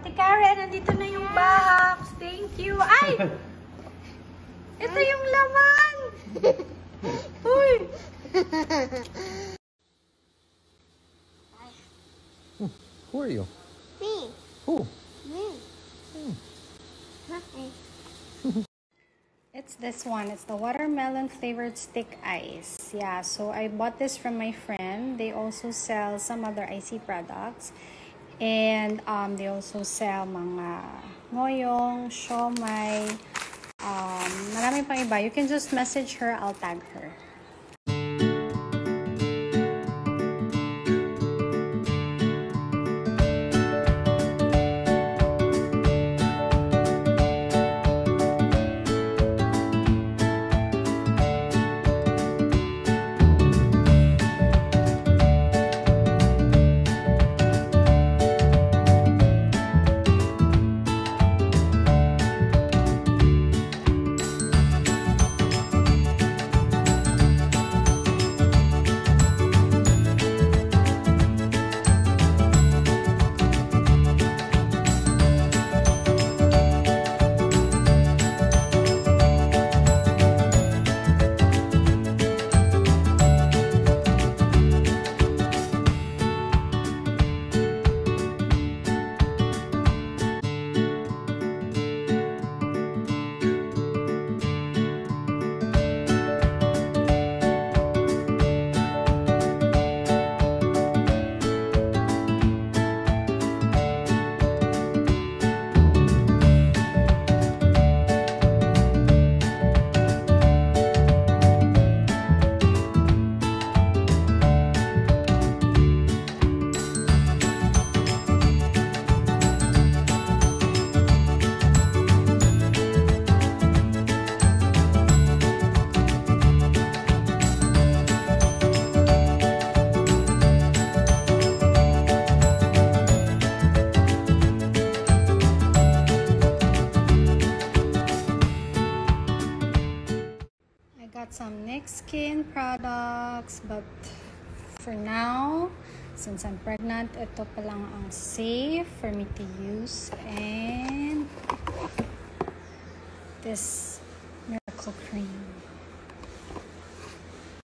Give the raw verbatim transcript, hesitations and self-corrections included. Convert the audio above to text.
Ate Karen, nandito na yung box. Thank you. Ay! Ito yung laman! Uy! Who are you? Me. Who? Me. Hmm. Nothing. It's this one. It's the watermelon flavored stick ice. Yeah, so I bought this from my friend. They also sell some other icy products. And um, they also sell mga ngoyong, siomai, um, marami pang iba. You can just message her. I'll tag her. Got some Nyx Skin products, but for now, since I'm pregnant, ito pa lang ang safe for me to use. And this Miracle Cream.